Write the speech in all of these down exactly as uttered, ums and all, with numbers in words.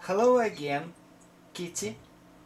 Hello again, Kitty.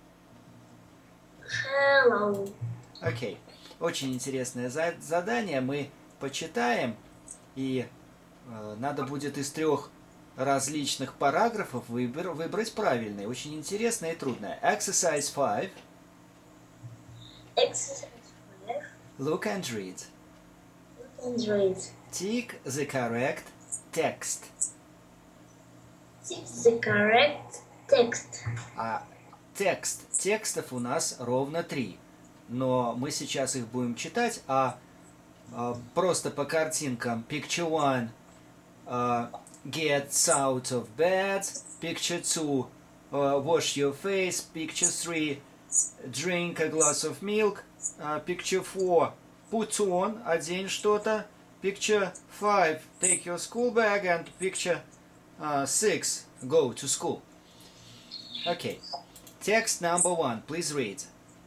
Hello. Окей. Очень интересное за- задание. Мы почитаем, и э, надо будет из трех различных параграфов выбор- выбрать правильный. Очень интересное и трудное. Exercise five. Exercise five. Look and read. Look and read. Tick the correct text. Tick the correct text. А текст, текстов у нас ровно три. Но мы сейчас их будем читать, а, а просто по картинкам. Picture one uh, gets out of bed. Picture two uh, wash your face. Picture three drink a glass of milk. Uh, picture four put on, одень что-то. Picture five take your school bag. And picture uh, six go to school. Okay. Text number one. Please read.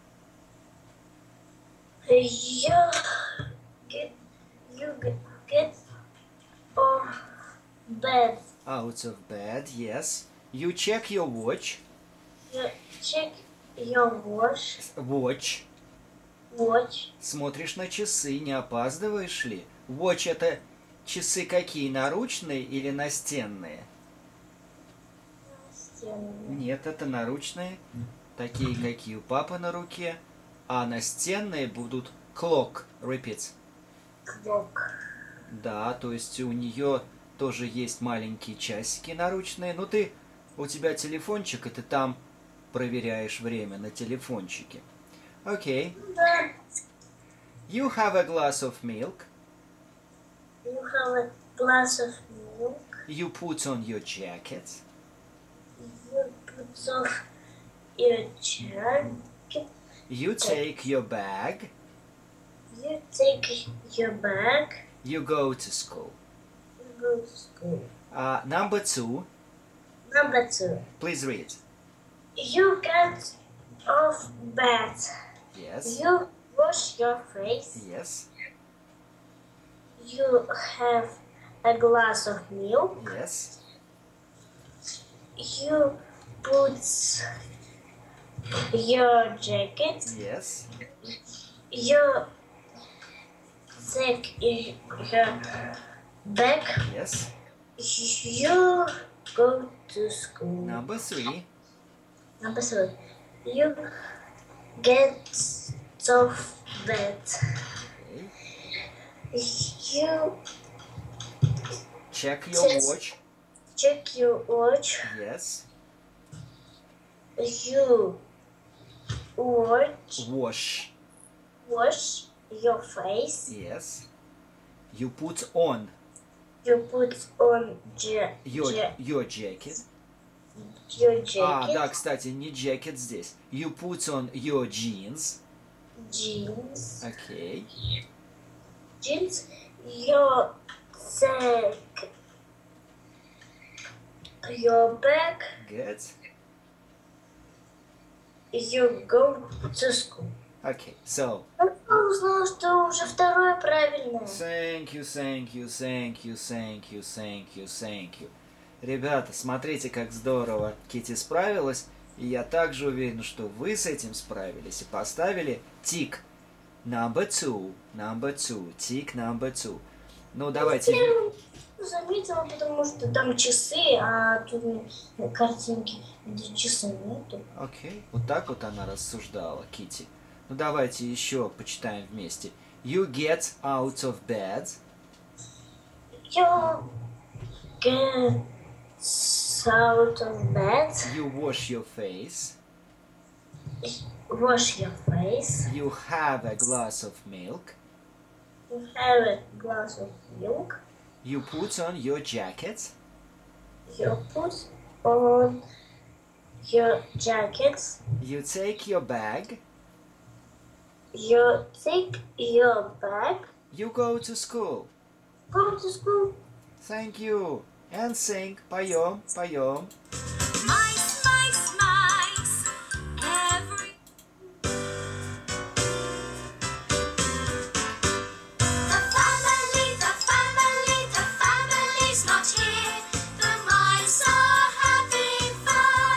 You get you get off bed. Out of bed, yes. You check your watch. You check your watch. Watch. Watch. Смотришь на часы, не опаздываешь ли? Watch это часы какие, наручные или настенные? Нет, это наручные, такие, какие у папы на руке. А настенные будут clock, repeat. Clock. Да, то есть у нее тоже есть маленькие часики наручные. Ну ты, у тебя телефончик, и ты там проверяешь время на телефончике. Окей. Да. You have a glass of milk. You have a glass of milk. You put on your jacket. You put off your jacket. You take your bag. You take your bag. You go to school. You go to school. Uh, number two. Number two. Please read. You get off bed. Yes. You wash your face. Yes. You have a glass of milk. Yes. You put your jacket. Yes. You take your bag. Yes. You go to school. Number three. Number three. You get off bed. Okay. You Check your Yes. watch. check your watch. Yes. You watch, Wash. wash your face. Yes. You put on You put on ja- your, ja- your jacket. your А, jacket, да, кстати, не jacket здесь. You put on your jeans. jeans, Окей. jeans. You take your bag. Good. You go to school. Okay, so Я узнала, что уже второе правильное. thank you, thank you, thank you, thank you, thank you, thank you. Ребята, смотрите, как здорово Кити справилась, и я также уверен, что вы с этим справились и поставили тик number two, number two, тик number two. Ну, давайте. Я заметила, потому что там часы, а тут картинки, где часы нету. Окей, вот так вот она рассуждала, Кити. Ну, давайте еще почитаем вместе. You get out of bed. You get out of bed. You wash your face. Wash your face. You have a glass of milk. You have a glass of milk. You put on your jacket. You put on your jacket. You take your bag. You take your bag. You go to school. Go to school. Thank you. And sing. Поем, поем. Mice, mice, mice, every... The family, the family, the family's not here. The mice are having fun.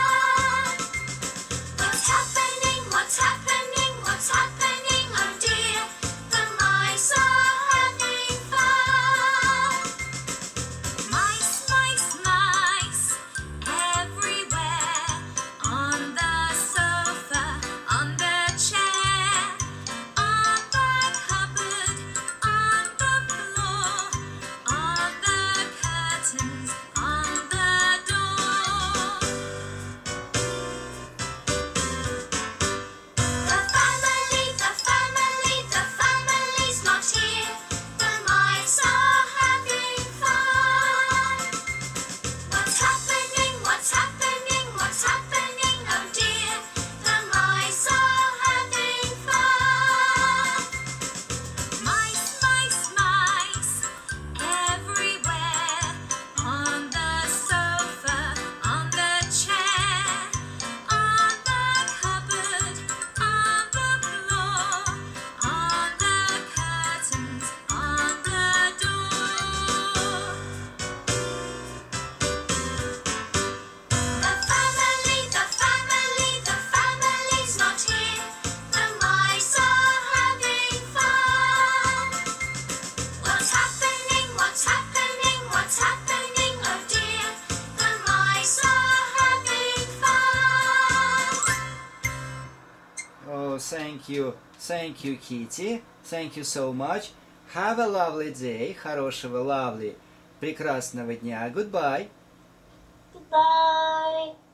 thank you, thank you, Kitty. Thank you so much. Have a lovely day. Хорошего, lovely, прекрасного дня. Goodbye. Goodbye.